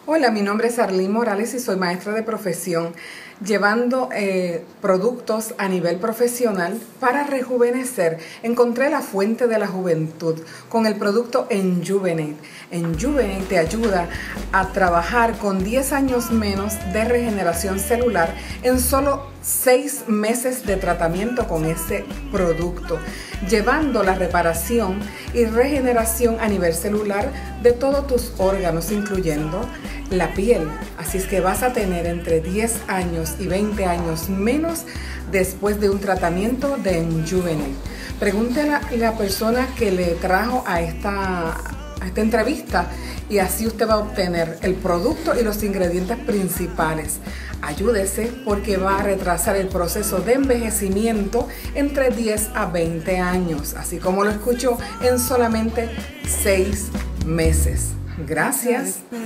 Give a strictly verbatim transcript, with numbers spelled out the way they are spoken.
Hola, mi nombre es Arlene Morales y soy maestra de profesión, llevando eh, productos a nivel profesional para rejuvenecer. Encontré la fuente de la juventud con el producto Enjuvenate. Enjuvenate te ayuda a trabajar con diez años menos de regeneración celular en solo seis meses de tratamiento con ese producto, llevando la reparación y regeneración a nivel celular de todos tus órganos, incluyendo la piel. Así es que vas a tener entre diez años y veinte años menos después de un tratamiento de Enjuvenate. Pregúntale a la persona que le trajo a esta, a esta entrevista y así usted va a obtener el producto y los ingredientes principales. Ayúdese porque va a retrasar el proceso de envejecimiento entre diez a veinte años, así como lo escuchó, en solamente seis meses. Gracias.